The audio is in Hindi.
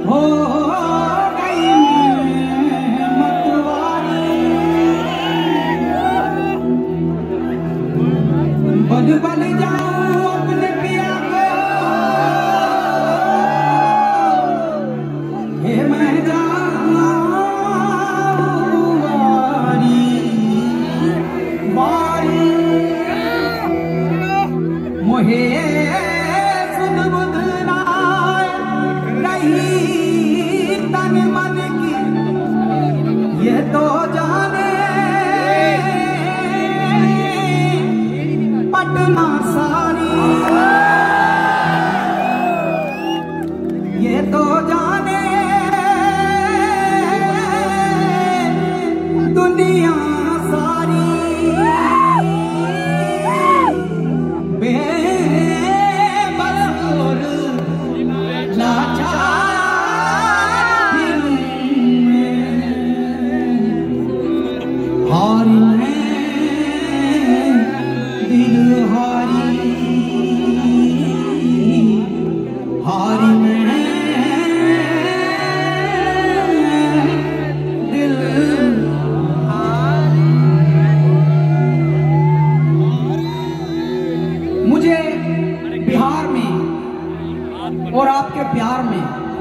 हो गई मतवारी, बल बल जाऊं अपने पिया को, हे मैं जाऊं वारी वारी, मोहे सुध बुध नाय रही तन मन की, ये तो जाने पटना सारी, ये तो जाने दुनिया सारी, हारी मैं दिल हारी, हारी मैं दिल हारी। मुझे बिहार में और आपके प्यार में